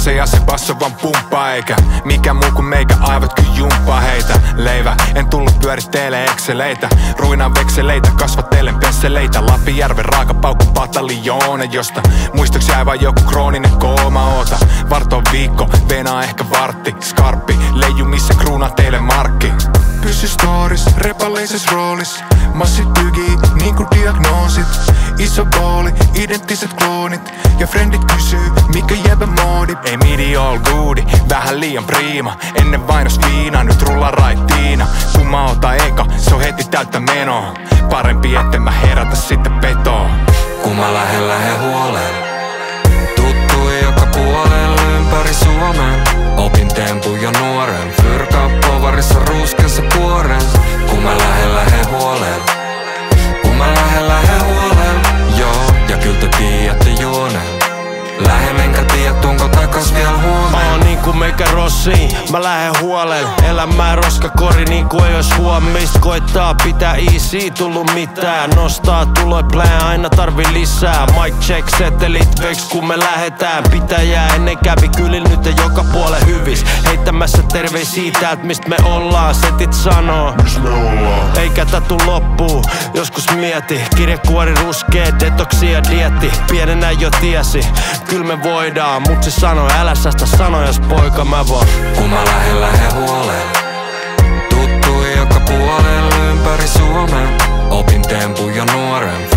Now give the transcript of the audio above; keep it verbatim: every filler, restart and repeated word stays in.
se ja se basso vaan pumppaa, eikä mikä muu kuin meikä aivot kyllä jumppaa heitä. Leivä, en tullut pyörittelee exceleitä, ruinaan vekseleitä, kasvattelen pesseleitä. Lapijärven raakapaukku pataljoone, josta muistoksi jäi vaan joku krooninen kooma. Oota, varto viikko, venaa ehkä vartti, skarppi, leiju missä kruunaa teille markki. Pysy storis, repalleises roolis, massit pygii niinku diagnoosit. Iso booli, identtiset kloonit, ja frendit kysyy, mikä jäbä moodi. Ei midi all goodi, vähän liian priima. Ennen vainos viina, nyt rulla raittiina. Kun mä otan eka, se on heti täyttä menoa. Parempi etten mä herätä sitten petoa. Kun mä lähen lähen huoleen, tuttui joka puolella ympäri Suomen. Opin tempun jo nuoren, fyrkaa povarissa ruuskessa kuoren. Kun mä lähen lähen huoleen, kun mä lähen lähen huoleen, joo, ja kyllä te tiedätte juoneen. Lähen enkä tiedä tunko takas vielä huomenna. Mä oon niinku meikä Rossi, mä lähen huolen. Elämää roskakori niinku ei ois huomista. Koittaa pitää easy, tullu mitään. Nostaa tuloi plää, aina tarvi lisää. Mic check, setelit veks kun me lähetään. Pitäjää ennen kävi kylil nyt ja joka puolen hyvis. Heittämässä terveisiä täältä mist me ollaan. Setit sanoo, mis me ollaan. Eikä tatu loppuu, joskus mieti. Kirjekuori ruskee, detoksi ja dietti. Pienenä jo tiesi, kyl me voidaan, mut se sanoi älä säästä sanojas poika mä voin. Kun mä lähen lähen huoleen, tuttui joka puolella ympäri Suomen. Opin tempun jo nuoren.